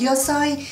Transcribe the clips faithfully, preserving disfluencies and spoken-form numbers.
yo soy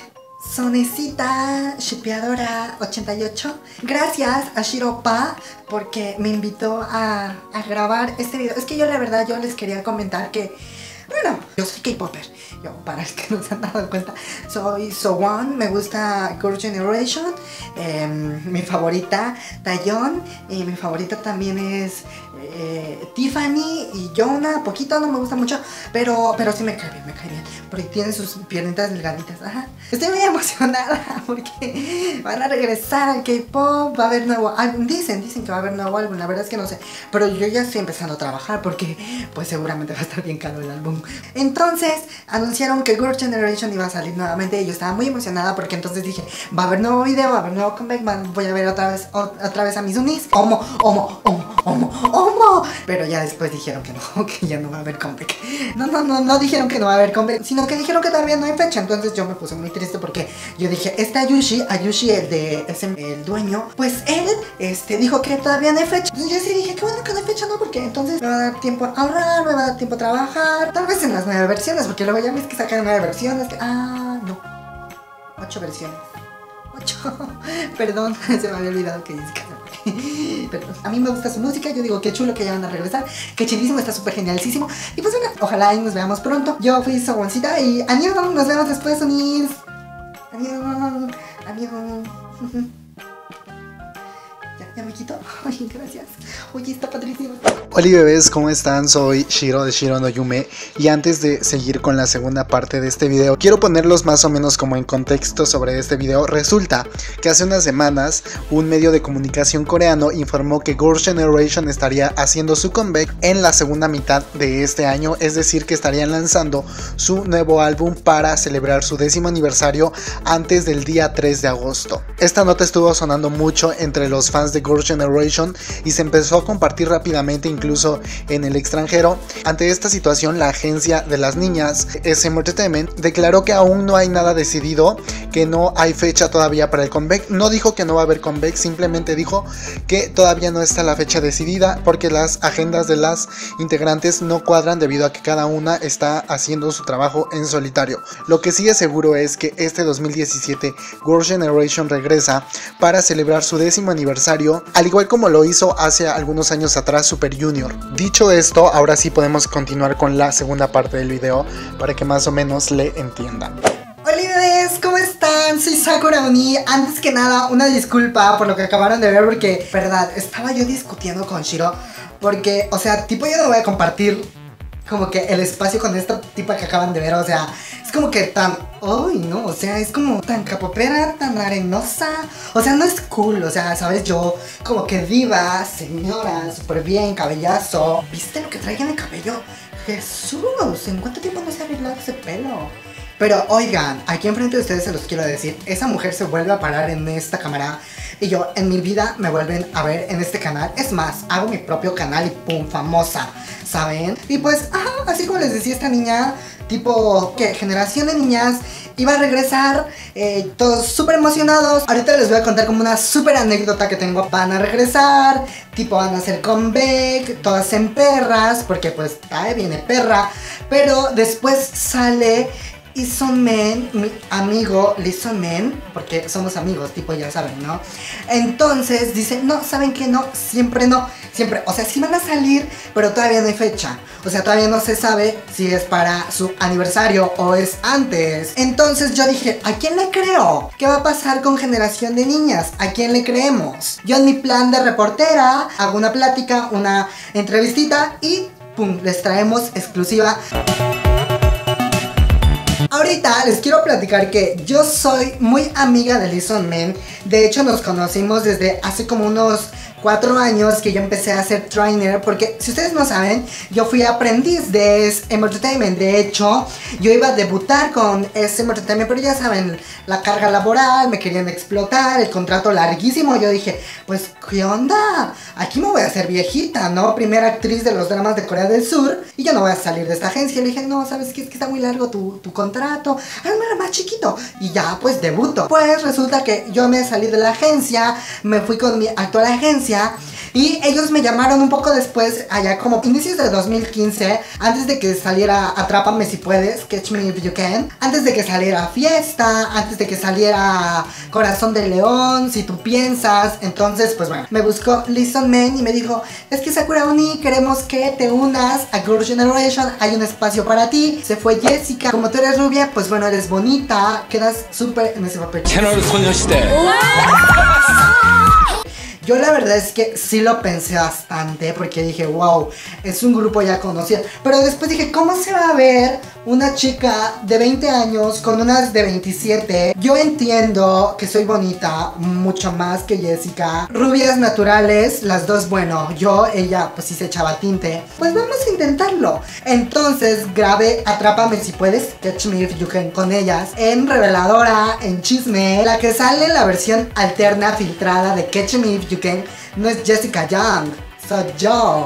Sonecita Shipeadora ochenta y ocho. Gracias a Shiropa porque me invitó a, a grabar este video. Es que yo la verdad yo les quería comentar que, bueno, yo soy K-Popper. Yo, para el que no se han dado cuenta, soy Sowon, me gusta Girl Generation, eh, mi favorita Taeyeon, y mi favorita también es eh, Tiffany y Yona. Poquito, no me gusta mucho, pero, pero sí me cae bien, me cae bien, porque tiene sus piernitas delgaditas. Ajá. Estoy muy emocionada porque van a regresar al K-Pop, va a haber nuevo álbum, dicen, dicen que va a haber nuevo álbum, la verdad es que no sé, pero yo ya estoy empezando a trabajar porque pues seguramente va a estar bien caro el álbum. Entonces anunciaron que Girl Generation iba a salir nuevamente y yo estaba muy emocionada porque entonces dije, va a haber nuevo video, va a haber nuevo comeback, voy a ver otra vez otra vez a mis unis. Homo, homo, homo, homo, homo. Pero ya después dijeron que no, que ya no va a haber comeback. No, no, no, no dijeron que no va a haber comeback, sino que dijeron que todavía no hay fecha. Entonces yo me puse muy triste porque yo dije, este Ayushi, Ayushi el de ese, el dueño, pues él este, dijo que todavía no hay fecha. Entonces yo sí dije, qué bueno que no hay fecha, ¿no? Porque entonces me va a dar tiempo a ahorrar, me va a dar tiempo a trabajar, tal vez en las nueve versiones, porque luego ya ves que sacan nueve versiones. Que, ah, no, ocho versiones. Ocho. Perdón, se me había olvidado que Jessica. Perdón. A mí me gusta su música, yo digo qué chulo que ya van a regresar, qué chidísimo, está súper genialísimo. Y pues bueno, ojalá y nos veamos pronto. Yo fui Sowoncita y adiós, nos vemos después, unis. Adiós, adiós. Ya me quito. Ay, gracias. Oye, está padrísimo. Hola bebés, ¿cómo están? Soy Shiro de Shiro no Yume. Y antes de seguir con la segunda parte de este video, quiero ponerlos más o menos como en contexto sobre este video. Resulta que hace unas semanas un medio de comunicación coreano informó que Girl Generation estaría haciendo su comeback en la segunda mitad de este año. Es decir, que estarían lanzando su nuevo álbum para celebrar su décimo aniversario antes del día tres de agosto. Esta nota estuvo sonando mucho entre los fans de Girl Generation y se empezó a compartir rápidamente incluso en el extranjero. Ante esta situación, la agencia de las niñas, S M Entertainment, declaró que aún no hay nada decidido, que no hay fecha todavía para el comeback. No dijo que no va a haber comeback, simplemente dijo que todavía no está la fecha decidida porque las agendas de las integrantes no cuadran debido a que cada una está haciendo su trabajo en solitario. Lo que sí es seguro es que este dos mil diecisiete Girl Generation regresa para celebrar su décimo aniversario, al igual como lo hizo hace algunos años atrás Super Junior. Dicho esto, ahora sí podemos continuar con la segunda parte del video para que más o menos le entiendan. Hola bebés, ¿cómo están? Soy Sakura Uni. Antes que nada, una disculpa por lo que acabaron de ver porque, verdad, estaba yo discutiendo con Shiro porque, o sea, tipo yo no voy a compartir como que el espacio con esta tipa que acaban de ver, o sea, es como que tan, ay no, o sea, es como tan capopera, tan arenosa, o sea, no es cool, o sea, sabes, yo como que diva, señora, súper bien, cabellazo, ¿viste lo que traía en el cabello? Jesús, ¿en cuánto tiempo no se ha arreglado ese pelo? Pero oigan, aquí enfrente de ustedes se los quiero decir, esa mujer se vuelve a parar en esta cámara y yo en mi vida me vuelven a ver en este canal. Es más, hago mi propio canal y pum, famosa, ¿saben? Y pues, ajá, así como les decía esta niña, tipo, que generación de niñas iba a regresar, eh, todos súper emocionados. Ahorita les voy a contar como una súper anécdota que tengo. Van a regresar, tipo van a hacer comeback, todas en perras, porque pues, ay, viene perra. Pero después sale Lee Sung-min, mi amigo Lee Sung-min, porque somos amigos, tipo ya saben, ¿no? Entonces dice, no, ¿saben qué? No, siempre no, siempre, o sea, sí van a salir, pero todavía no hay fecha. O sea, todavía no se sabe si es para su aniversario o es antes. Entonces yo dije, ¿a quién le creo? ¿Qué va a pasar con Generación de Niñas? ¿A quién le creemos? Yo en mi plan de reportera hago una plática, una entrevistita y pum, les traemos exclusiva. Ahorita les quiero platicar que yo soy muy amiga de Lee Sung-min. De hecho nos conocimos desde hace como unos cuatro años que yo empecé a ser trainer, porque si ustedes no saben, yo fui aprendiz de S M Entertainment. De hecho, yo iba a debutar con S M Entertainment, pero ya saben, la carga laboral, me querían explotar, el contrato larguísimo. Yo dije, pues, ¿qué onda? Aquí me voy a hacer viejita, ¿no? Primera actriz de los dramas de Corea del Sur y yo no voy a salir de esta agencia. Le dije, no, ¿sabes qué? Es que está muy largo tu, tu contrato, hazme más chiquito. Y ya, pues, debuto. Pues resulta que yo me salí de la agencia, me fui con mi actual agencia Y ellos me llamaron un poco después, allá como inicios de dos mil quince, antes de que saliera Atrápame si puedes, Catch Me If You Can, antes de que saliera Fiesta, antes de que saliera Corazón de León, Si Tú Piensas. Entonces, pues bueno, me buscó Listen Man y me dijo, es que Sakura Uni, queremos que te unas a Girls' Generation, hay un espacio para ti. Se fue Jessica, como tú eres rubia, pues bueno, eres bonita, quedas súper en ese papel. Yo la verdad es que sí lo pensé bastante porque dije, wow, es un grupo ya conocido. Pero después dije, ¿cómo se va a ver una chica de veinte años con unas de veintisiete? Yo entiendo que soy bonita, mucho más que Jessica. Rubias naturales, las dos, bueno, yo, ella, pues sí se echaba tinte. Pues vamos a intentarlo. Entonces grabé Atrápame si puedes, Catch Me If You Can con ellas, en Reveladora, en Chisme. La que sale en la versión alterna filtrada de Catch Me If You Can no es Jessica Young, soy yo.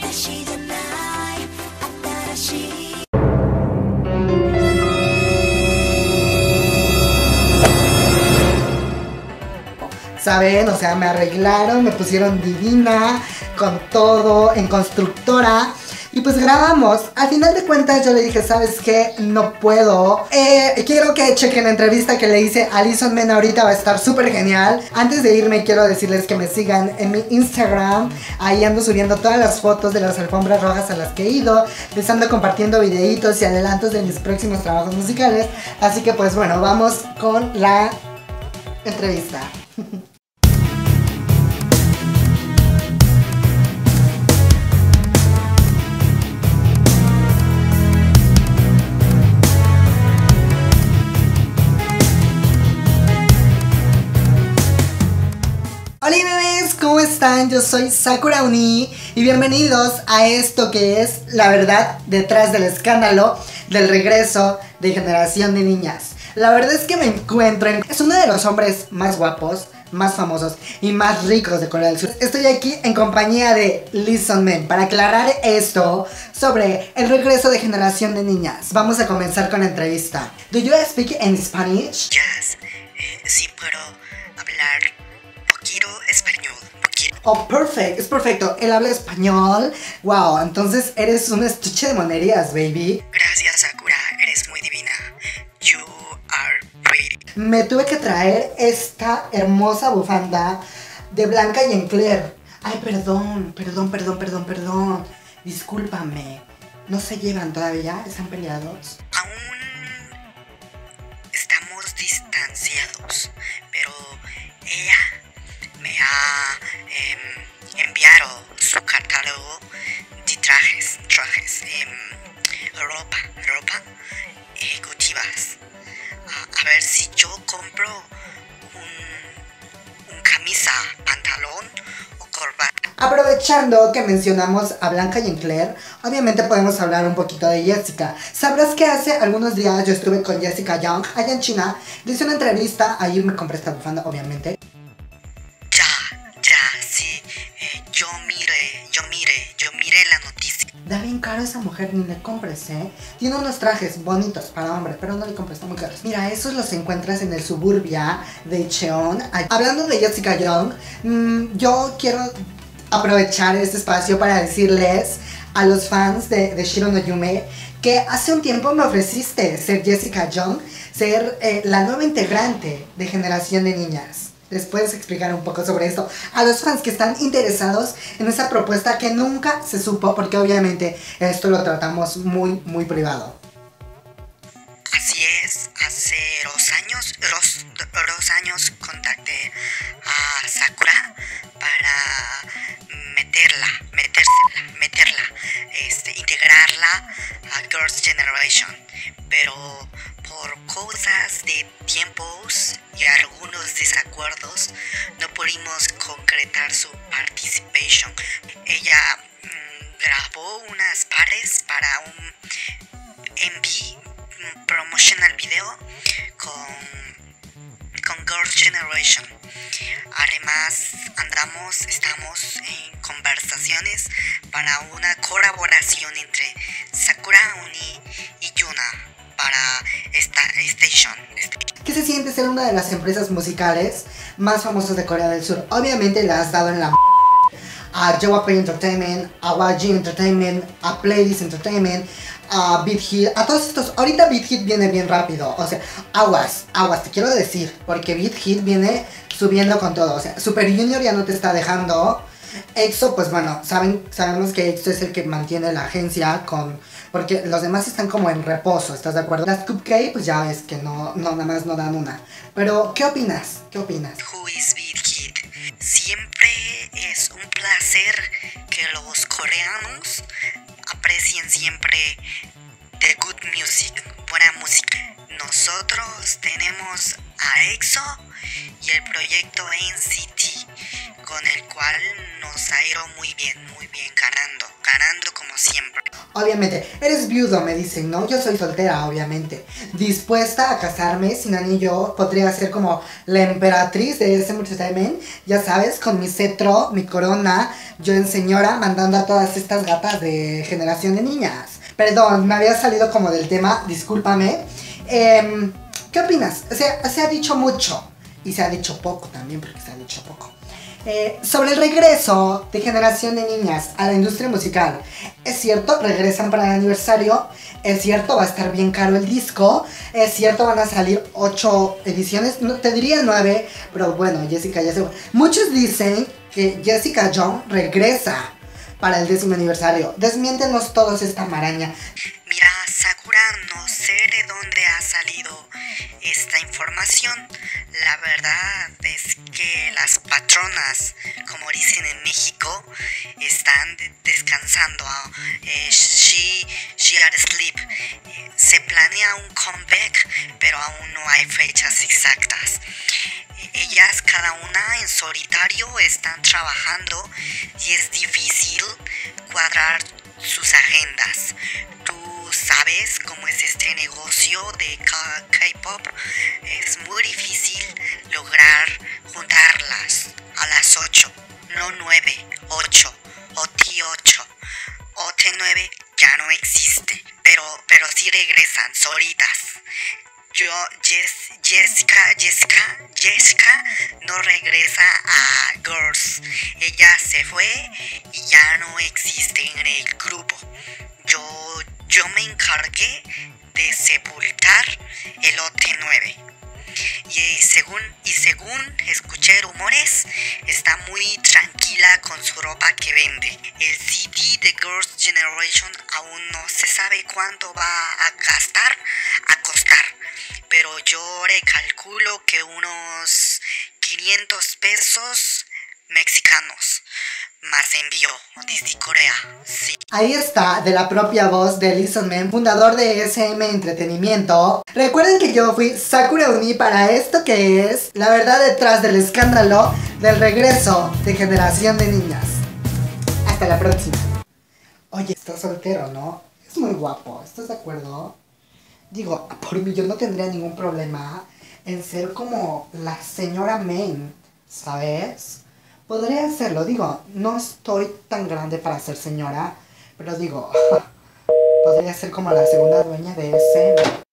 ¿Saben? O sea, me arreglaron, me pusieron divina, con todo, en constructora. Y pues grabamos. Al final de cuentas yo le dije, ¿sabes qué? No puedo. Eh, quiero que chequen la entrevista que le hice a Listen Man ahorita, va a estar súper genial. Antes de irme quiero decirles que me sigan en mi Instagram. Ahí ando subiendo todas las fotos de las alfombras rojas a las que he ido. Les ando compartiendo videitos y adelantos de mis próximos trabajos musicales. Así que pues bueno, vamos con la entrevista. Hola bebés, ¿cómo están? Yo soy Sakura Uni y bienvenidos a esto que es la verdad detrás del escándalo del regreso de Generación de Niñas. La verdad es que me encuentro en... Es uno de los hombres más guapos, más famosos y más ricos de Corea del Sur. Estoy aquí en compañía de Listen Man para aclarar esto sobre el regreso de Generación de Niñas. Vamos a comenzar con la entrevista. Do you speak in Spanish? Yes, eh, sí puedo hablar poquito español. Poquito. Oh, perfect, es perfecto. Él habla español. Wow, entonces eres un estuche de monerías, baby. Gracias, Sakura, eres muy divina. You are pretty. Me tuve que traer esta hermosa bufanda de Blanca y Encler. Ay, perdón, perdón, perdón, perdón, perdón. Discúlpame. ¿No se llevan todavía? ¿Están peleados? Aún estamos distanciados, pero ella me ha eh, enviado su catálogo de trajes, trajes, eh, ropa, ropa ejecutivas. A, a ver si yo compro un, un camisa, pantalón o corbata. Aprovechando que mencionamos a Blanca y Encler, obviamente podemos hablar un poquito de Jessica. Sabrás que hace algunos días yo estuve con Jessica Young allá en China. Le hice una entrevista, ahí me compré esta bufanda, obviamente. Ya, ya, sí, eh, yo mire, yo mire, yo mire la noticia. Da bien caro esa mujer, ni le compres, ¿eh? Tiene unos trajes bonitos para hombre, pero no le compres, están muy caros. Mira, esos los encuentras en el Suburbia de Cheon. Hablando de Jessica Young, mmm, yo quiero aprovechar este espacio para decirles a los fans de, de Shiro no Yume que hace un tiempo me ofreciste ser Jessica Young, ser eh, la nueva integrante de Generación de Niñas. ¿Les puedes explicar un poco sobre esto? A los fans que están interesados en esa propuesta que nunca se supo, porque obviamente esto lo tratamos muy, muy privado. Así es, hace dos años, dos, dos años contacté a Sakura para meterla, metérsela, meterla, este, integrarla a Girls' Generation, pero por cosas de tiempos y algunos desacuerdos no pudimos concretar su participación. Ella mmm, grabó unas pares para un M V, un promotional video con, con Girls' Generation. Además andamos, estamos en conversaciones para una colaboración entre Sakura Uni y Yuna para esta station. ¿Qué se siente ser una de las empresas musicales más famosas de Corea del Sur? Obviamente le has dado en la m... a J Y P Entertainment, a Y G Entertainment, a Playlist Entertainment, a Beat Hit, a todos estos. Ahorita Beat Hit viene bien rápido, o sea, aguas, aguas, te quiero decir, porque Beat Hit viene subiendo con todo, o sea, Super Junior ya no te está dejando. EXO, pues bueno, saben, sabemos que EXO es el que mantiene la agencia con... Porque los demás están como en reposo, ¿estás de acuerdo? Las Cupcake, pues ya ves que no, no, nada más no dan una. Pero, ¿qué opinas? ¿Qué opinas? Who is Beat Hit? Siempre es un placer que los coreanos aprecien siempre the good music, buena música. Nosotros tenemos a EXO y el proyecto N C T, con el cual nos ha ido muy bien, muy bien, ganando, ganando como siempre. Obviamente, eres viudo, me dicen, ¿no? Yo soy soltera, obviamente. Dispuesta a casarme sin anillo, podría ser como la emperatriz de ese entertainment, ya sabes, con mi cetro, mi corona, yo en señora, mandando a todas estas gatas de generación de niñas. Perdón, me había salido como del tema, discúlpame. Eh, ¿Qué opinas? O sea, se ha dicho mucho, y se ha dicho poco también, porque se ha dicho poco. Eh, sobre el regreso de generación de niñas a la industria musical. Es cierto, regresan para el aniversario. Es cierto, va a estar bien caro el disco. Es cierto, van a salir ocho ediciones. No, te diría nueve, pero bueno, Jessica ya se... Muchos dicen que Jessica Jung regresa para el décimo aniversario. Desmiéntenos todos esta maraña. Mira, Sakura, no sé de dónde ha salido esta información. La verdad es que las patronas, como dicen en México, están de descansando. Eh, she, she are asleep. Eh, se planea un comeback, pero aún no hay fechas exactas. Eh, ellas, cada una en solitario, están trabajando y es difícil cuadrar sus agendas. Tú sabes cómo es este negocio de K-pop. Es muy difícil lograr juntarlas a las ocho, no nueve, ocho, O T ocho, O T nueve ya no existe, pero, pero sí regresan solitas. Yo, Jess, Jessica, Jessica, Jessica no regresa a Girls. Ella se fue y ya no existe en el grupo. Yo, yo me encargué de sepultar el O T nueve. Y según, y según escuché rumores, está muy tranquila con su ropa que vende. El C D de Girls' Generation aún no se sabe cuánto va a gastar, a costar. Pero yo le calculo que unos quinientos pesos mexicanos más envío desde Corea, sí. Ahí está, de la propia voz de Listen Man, fundador de S M Entretenimiento. Recuerden que yo fui Sakura Uni para esto que es la verdad detrás del escándalo del regreso de generación de niñas. Hasta la próxima. Oye, está soltero, ¿no? Es muy guapo, ¿estás de acuerdo? Digo, por mí yo no tendría ningún problema en ser como la señora Main, ¿sabes? Podría hacerlo, digo, no estoy tan grande para ser señora, pero digo, podría ser como la segunda dueña de ese...